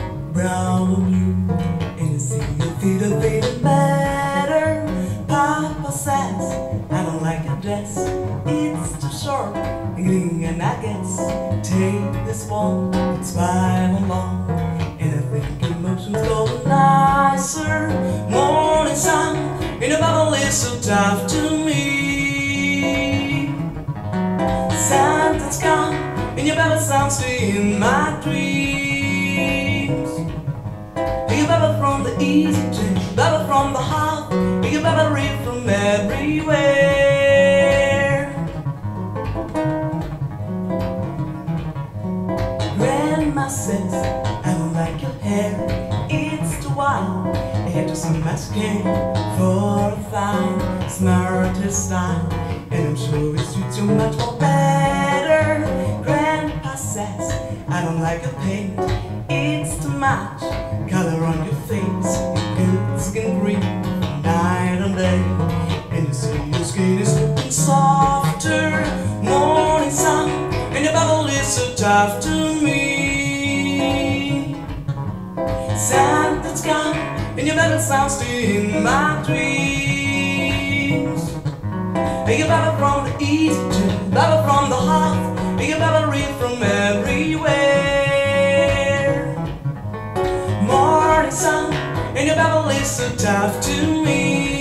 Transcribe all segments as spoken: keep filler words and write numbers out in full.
brown or blue, and you see your feet are faded matter. Papa says I don't like your dress, it's too short, and I guess take this one, it's fine along. And I think emotions go nicer. Morning sun in a bubble is so tough to me. Something's gone and your bubble sounds in my dreams. You bubble from the easy chain, bubble from the heart, you bubble read from everywhere. Grandma says I don't like your hair, it's too wild, and just some mascara for a fine, smart hairstyle, and I'm sure it suits you much more better. Grandpa says I don't like your paint, it's too much color on your face, your skin green night and day, and you see your skin is looking softer. Morning sun and your bubble is so tough to me. Something's gone and your bubble sounds in my dreams. And you bubble from the east to bubble from the heart, and you bubble read from everywhere. Morning sun and your bubble is so tough to me.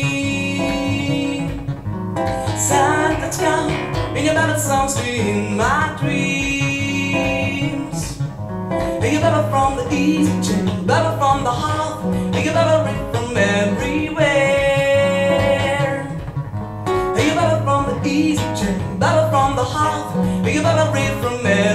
Something's gone and your bubble sounds in my dreams. And you bubble from the east to bubble from the heart, and you bubble read from everywhere. And you bubble from the east to bubble from the heart, and you bubble read from everywhere.